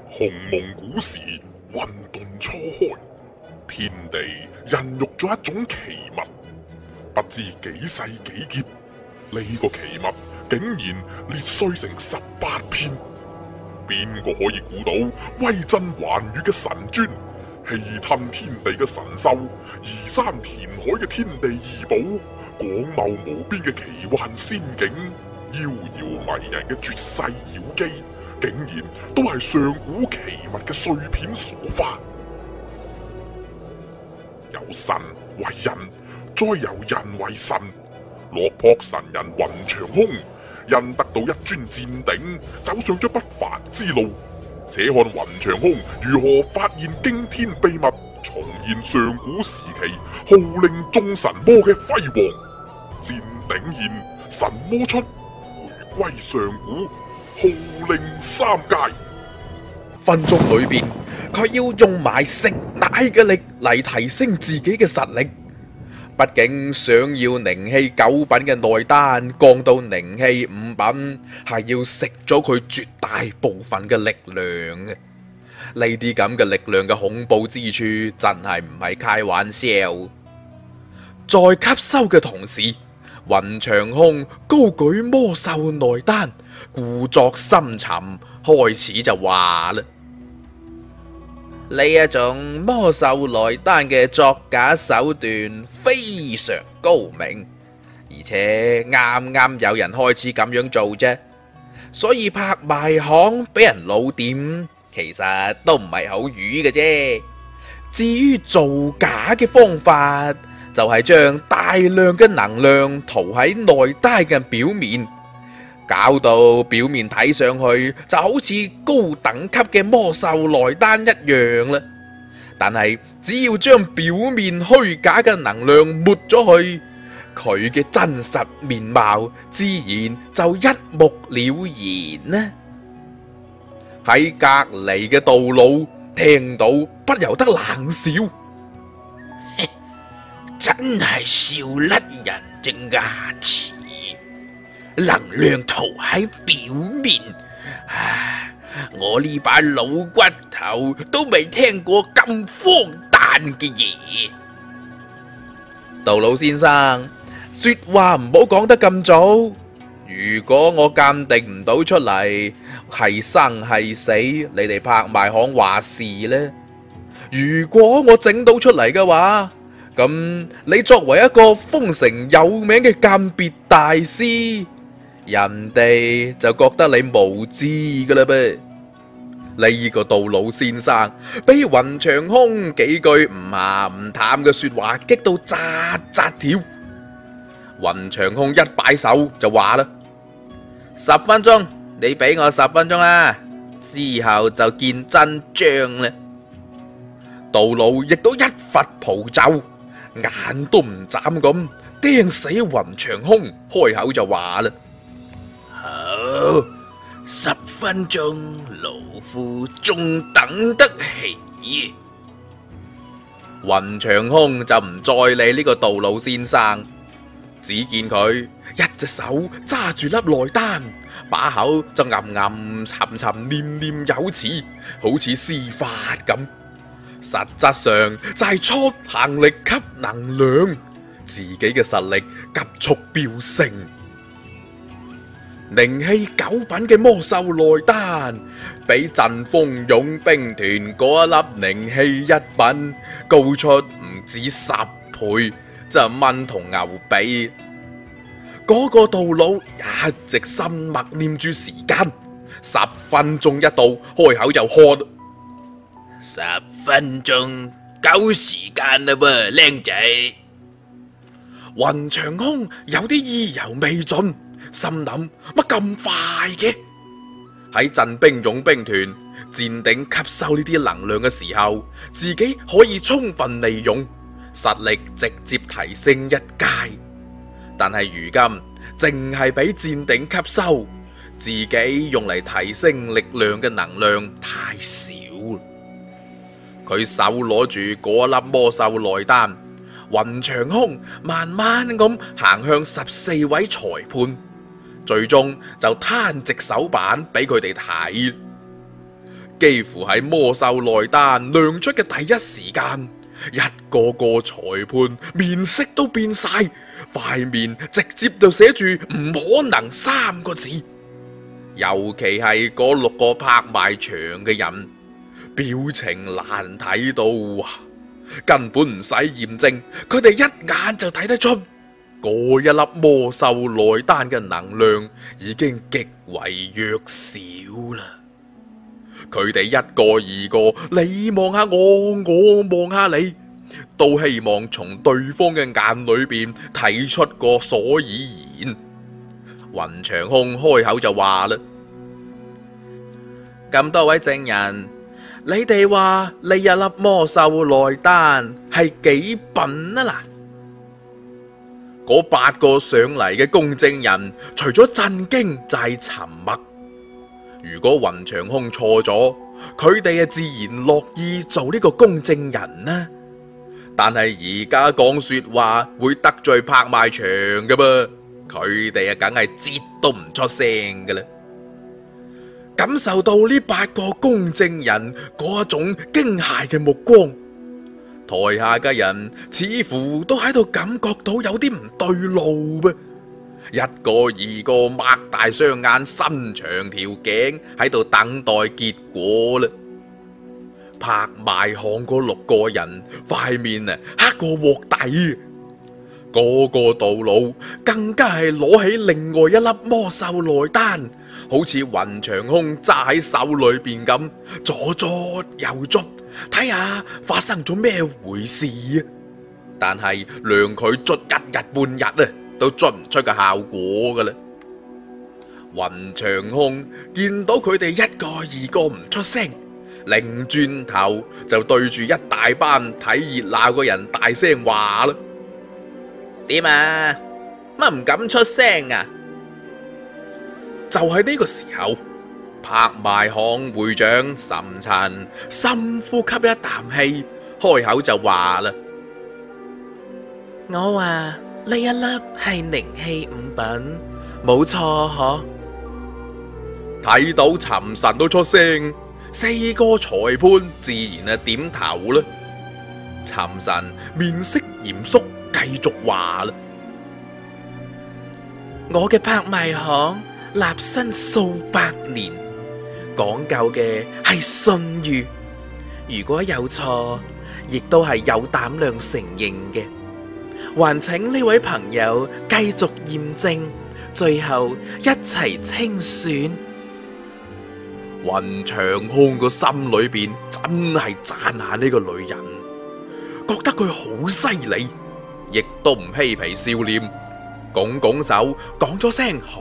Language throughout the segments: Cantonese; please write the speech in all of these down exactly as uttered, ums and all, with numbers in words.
鴻蒙古時混沌初開，天地孕育咗一種奇物，不知幾世幾劫，呢、這個奇物竟然裂碎成十八片。邊個可以估到威震寰宇嘅神尊，氣吞天地嘅神獸，移山填海嘅天地異寶，廣袤無邊嘅奇幻仙境，妖妖迷人嘅絕世妖姬，竟然都係上古奇物嘅碎片所化。由神為人，再由人為神，落魄神人雲長空因得到一尊戰鼎，走上咗不凡之路。且看雲長空如何發現驚天秘密，重現上古時期號令眾神魔嘅輝煌。戰鼎現，神魔出，回歸上古，號令三界。 分鐘裏邊，佢要用埋食奶嘅力嚟提升自己嘅實力。畢竟想要靈氣九品嘅內丹降到靈氣五品，係要食咗佢絕大部分嘅力量嘅。呢啲咁嘅力量嘅恐怖之處，真係唔係開玩笑。在吸收嘅同時，雲長空高舉魔獸內丹，故作深沉，開始就話啦。呢一種魔獸內丹嘅作假手段非常高明，而且啱啱有人開始咁樣做啫，所以拍賣行俾人老點，其實都唔係好瘀嘅啫。至於造假嘅方法，就係將大量嘅能量塗喺內丹嘅表面，搞到表面睇上去就好似高等級嘅魔獸內丹一樣啦。但係只要將表面虛假嘅能量抹咗去，佢嘅真實面貌自然就一目了然呢。喺隔籬嘅道路聽到，不由得冷笑， 真係笑甩人隻牙齒。能量塗喺表面，唉，我呢把老骨頭都未聽過咁荒誕嘅嘢。 杜老先生，說話唔好講得咁早。如果我鑑定唔到出嚟係生係死，你哋拍賣行話事呢？如果我整到出嚟嘅話，咁你作為一個封城有名嘅鑑別大師，人哋就覺得你無知噶啦噃。呢個杜老先生俾雲長空幾句唔鹹唔淡嘅說話激到扎扎跳。雲長空一擺手就話啦：十分鐘，你俾我十分鐘啦，之後就見真章啦。杜老亦都一拂袍袖，眼都唔眨咁盯死雲長空，開口就話啦： 好，十分鐘，老夫仲等得起。 雲長空就唔再理呢個杜老先生，只見佢一隻手揸住粒內丹，把口就吟吟沉沉念念有詞，好似施法咁。實質上就係出行力吸能量，自己嘅實力急速飆升。靈氣九品嘅魔獸內丹，比陣風勇兵團嗰一粒靈氣一品高出唔止十倍，就蚊同牛比。嗰、那個道佬一直心默念住時間，十分鐘一到，開口就喝。 十分鐘夠時間啦噃，靚仔。 雲長空有啲意猶未盡，心諗乜咁快嘅？喺陣兵勇兵團戰鼎吸收呢啲能量嘅時候，自己可以充分利用，實力直接提升一階。但係如今淨係俾戰鼎吸收，自己用嚟提升力量嘅能量太少。佢手攞住嗰粒魔獸內丹，雲長空慢慢咁行向十四位裁判，最終就攤直手板俾佢哋睇。 幾乎喺魔獸內丹亮出嘅第一時間，一個個裁判面色都變晒，塊面直接就寫住唔可能三個字。尤其係嗰六個拍賣場嘅人，表情難睇到啊，根本唔使驗證，佢哋一眼就睇得出嗰一粒魔獸內丹嘅能量已經極為弱小啦。佢哋一個二個，你望下我，我望下你，都希望從對方嘅眼裏邊睇出個所以然。雲長空開口就話啦：咁多位證人，你哋話呢一粒魔獸內丹係幾笨啊？嗱，嗰八個上嚟嘅公證人，除咗震驚就係沉默。如果雲長空錯咗，佢哋啊自然樂意做呢個公證人啦。但係而家講說話會得罪拍賣場㗎噃，佢哋啊梗係節都唔出聲㗎啦。感受到呢八個公證人嗰種驚駭嘅目光，台下嘅人似乎都喺度感覺到有啲唔對路噃。一個二個擘大雙眼，伸長條頸喺度等待結果啦。拍賣行嗰六個人塊面啊黑過鑊底，嗰個道佬更加係攞起另外一粒魔獸內丹，好似雲長空揸喺手裏邊咁，左捉右捉，睇下發生咗咩回事啊！但係量佢捽一日半日啊，都捽唔出個效果噶啦。雲長空見到佢哋一個二個唔出聲，擰轉頭就對住一大班睇熱鬧嘅人大聲話啦：點啊？乜唔敢出聲啊？就喺呢個時候，拍賣行會長岑陳深呼吸一啖氣，開口就話啦：我話呢一粒係靈氣五品，冇錯嗬。睇到岑陳都出聲，四個裁判自然啊點頭啦。岑陳面色嚴肅，繼續話啦：我嘅拍賣行立身數百年，講究嘅係信譽。如果有錯，亦都係有膽量承認嘅。還請呢位朋友繼續驗證，最後一齊清算。雲長空個心裏邊真係讚下呢個女人，覺得佢好犀利，亦都唔嬉皮笑臉，拱拱手講咗聲好。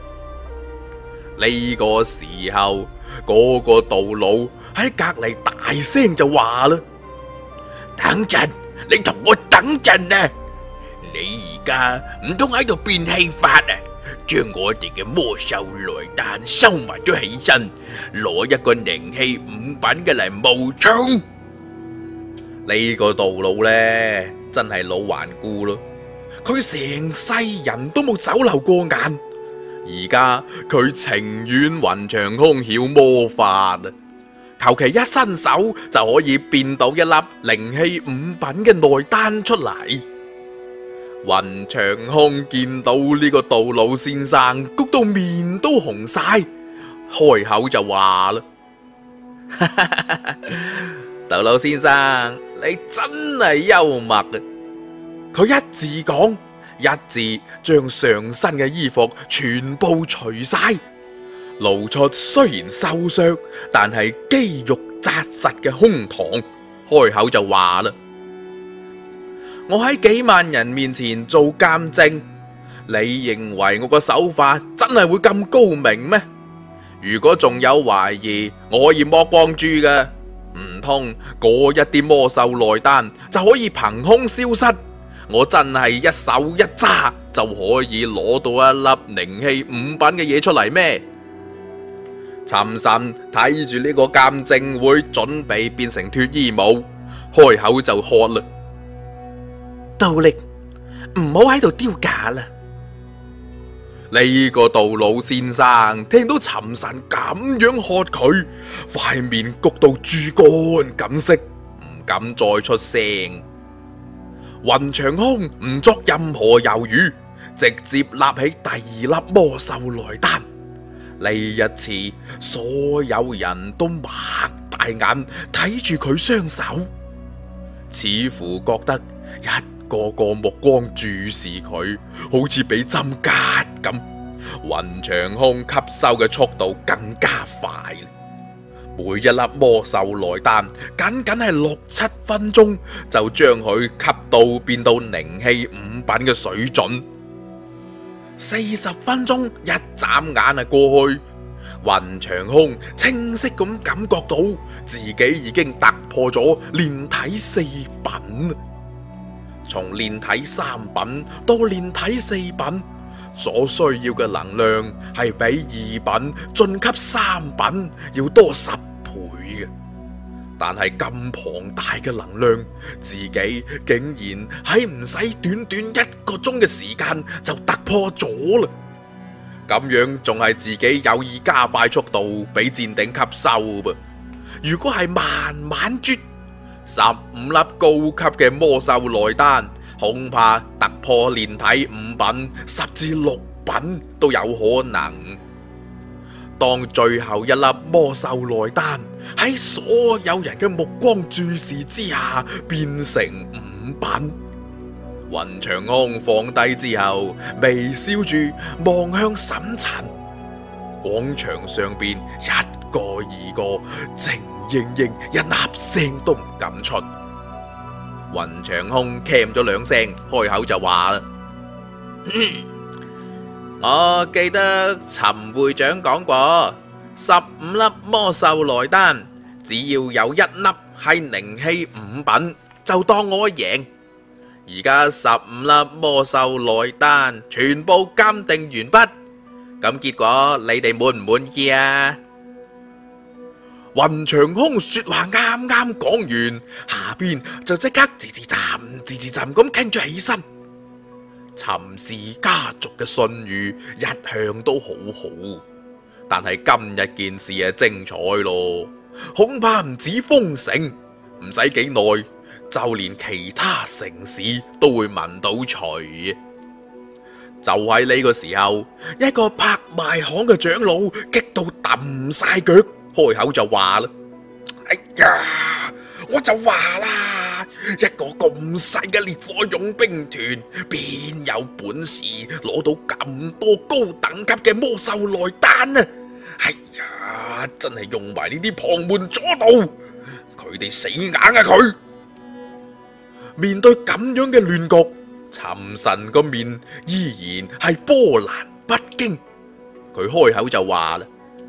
呢個時候，嗰個道佬喺隔籬大聲就話啦：等陣，你同我等陣啊！你而家唔通喺度變戲法啊？將我哋嘅魔獸內丹收埋咗起身，攞一個靈氣五品嘅嚟冒充。呢個道佬呢，真係老頑固咯，佢成世人都冇走漏過眼。而家佢情願雲長空曉魔法啊，求其一伸手就可以變到一粒靈氣五品嘅內丹出嚟。雲長空見到呢個道老先生谷到面都紅晒，開口就話啦：道老先生，你真係幽默啊！佢一字講，一字將上身嘅衣服全部除晒，露出雖然瘦削但係肌肉紮實嘅胸膛，開口就話啦：我喺幾萬人面前做鑑證，你認為我個手法真係會咁高明咩？如果仲有懷疑，我可以剝光豬㗎，唔通嗰一啲魔獸內丹就可以憑空消失？我真係一手一揸就可以攞到一粒靈氣五品嘅嘢出嚟咩？岑神睇住呢個鑑證會準備變成脫衣舞，開口就喝啦：道力，唔好喺度丟架啦！ 呢個杜老先生聽到尋神咁樣喝佢，塊面谷到豬肝咁色，唔敢再出聲。雲長空唔作任何猶豫，直接立起第二粒魔獸來丹。呢一次，所有人都擘大眼睇住佢雙手，似乎覺得一個個目光注視佢，好似俾針拮咁。雲長空吸收嘅速度更加快，每一粒魔獸來丹僅僅係六七分鐘就將佢吸到變到靈氣五品嘅水準。四十分鐘一眨眼啊過去，雲長空清晰咁感覺到自己已經突破咗煉體四品。從煉體三品到煉體四品，所需要嘅能量係比二品晉級三品要多十倍嘅。但係咁龐大嘅能量，自己竟然喺唔使短短一個鐘嘅時間就突破咗啦！咁樣仲係自己有意加快速度俾戰頂吸收噃。如果係慢慢啜，十五粒高級嘅魔獸來丹，恐怕突破煉體五品十至六品都有可能。當最後一粒魔獸來丹喺所有人嘅目光注視之下變成五品，雲長空放低之後，微笑住望向沈塵。廣場上邊一個二個靜應應，一粒聲都唔敢出。雲長空咳咗兩聲，開口就話啦：我記得陳會長講過，十五粒魔獸來丹，只要有一粒係靈氣五品，就當我贏。而家十五粒魔獸來丹全部鑑定完畢，咁結果你哋滿唔滿意啊？雲長空說話啱啱講完，下邊就即刻吱吱浸吱吱浸咁傾咗起身。陳氏家族嘅信譽一向都好好，但係今日件事係精彩咯，恐怕唔止豐城，唔使幾耐，就連其他城市都會聞到除。就喺呢個時候，一個拍賣行嘅長老激到揼晒腳，開口就話啦：哎呀，我就話啦，一個咁細嘅烈火勇兵團，邊有本事攞到咁多高等級嘅魔獸來丹啊！哎呀，真係用埋呢啲旁門左道，佢哋死硬啊佢！面對咁樣嘅亂局，尋神個面依然係波瀾不驚。佢開口就話啦：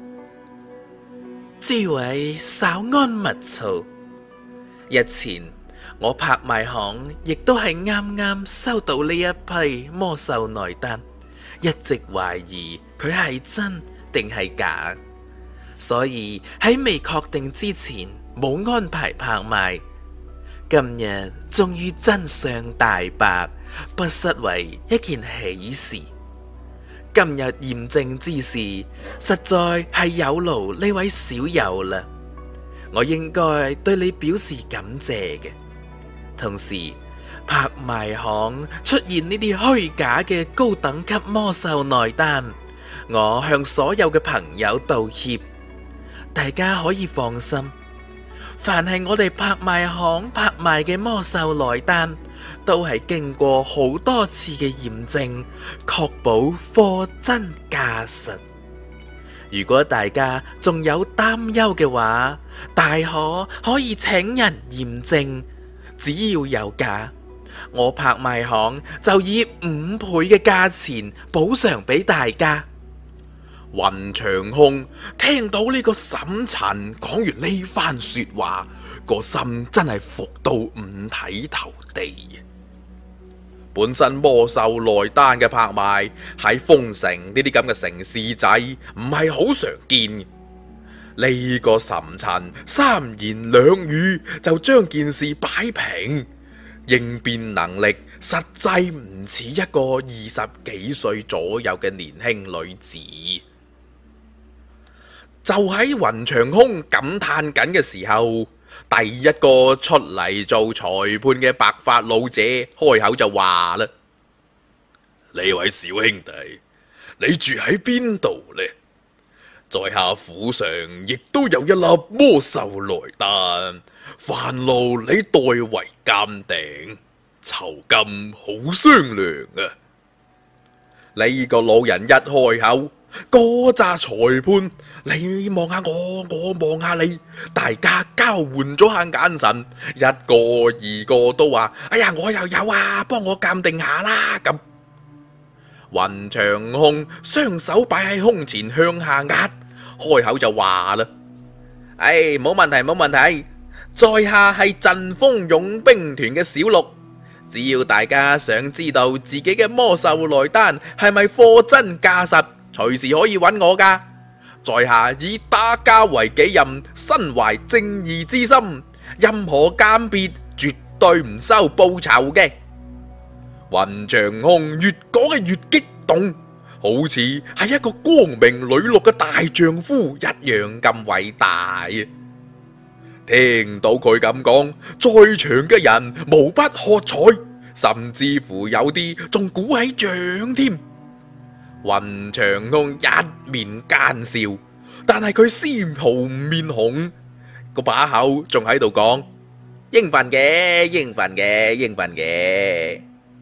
諸位稍安勿躁，日前我拍賣行亦都係啱啱收到呢一批魔獸來丹，一直懷疑佢係真定係假，所以喺未確定之前冇安排拍賣。今日終於真相大白，不失為一件喜事。今日驗證之事，實在係有勞呢位小友啦，我應該對你表示感謝嘅。同時，拍賣行出現呢啲虛假嘅高等級魔獸來丹，我向所有嘅朋友道歉。大家可以放心，凡係我哋拍賣行拍賣嘅魔獸來丹，都係經過好多次嘅驗證，確保貨真價實。如果大家仲有擔憂嘅話，大可可以請人驗證，只要有價，我拍賣行就以五倍嘅價錢補償俾大家。雲長空聽到呢個沈塵講完呢番說話，個心真係服到五體投地。本身魔獸來丹嘅拍賣喺豐城呢啲咁嘅城市仔唔係好常見。呢個沈塵三言兩語就將件事擺平，應變能力實際唔似一個二十幾歲左右嘅年輕女子。就喺雲長空感嘆緊嘅時候，第一個出嚟做裁判嘅白髮老者開口就話啦：呢位小兄弟，你住喺邊度呢？在下府上亦都有一粒魔獸來丹，煩勞你代為鑑定，酬金好商量啊！呢個老人一開口，嗰扎裁判你望下我，我望下你，大家交換咗下眼神，一個二個都話：哎呀，我又有啊，幫我鑑定下啦咁。雲長空雙手擺喺胸前向下壓，開口就話啦：唉，冇問題冇問題，在下係陣風勇兵團嘅小六，只要大家想知道自己嘅魔獸來丹係咪貨真價實，隨時可以揾我噶。在下以打交為己任，身懷正義之心，任何鑑別絕對唔收報酬嘅。雲長空越講嘅越激動，好似係一個光明磊落嘅大丈夫一樣咁偉大。聽到佢咁講，在場嘅人無不喝彩，甚至乎有啲仲鼓起掌添。雲長空一面奸笑，但係佢絲毫唔面紅，個把口仲喺度講：應份嘅，應份嘅，應份嘅。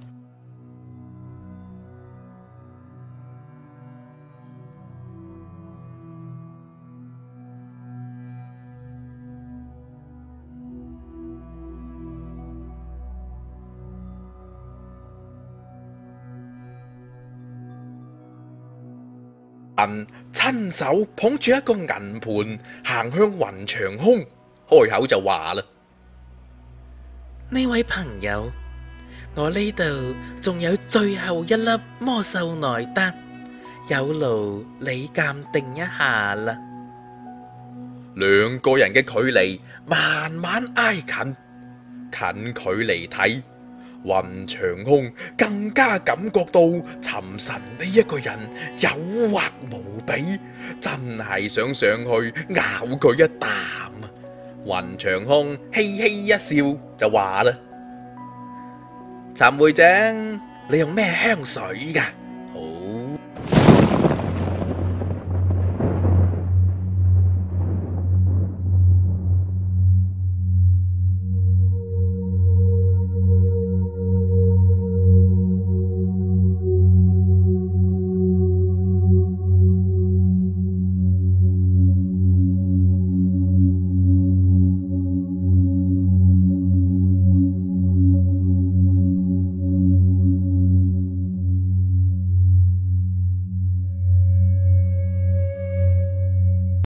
人親手捧住一個銀盤行向雲長空，開口就話啦：呢位朋友，我呢度仲有最後一粒魔獸內丹，有勞你鑑定一下啦。兩個人嘅距離慢慢挨近，近距離睇，雲長空更加感覺到尋神呢一個人誘惑無比，真係想上去咬佢一啖。雲長空嘻嘻一笑就話啦：陳會長，你用咩香水噶？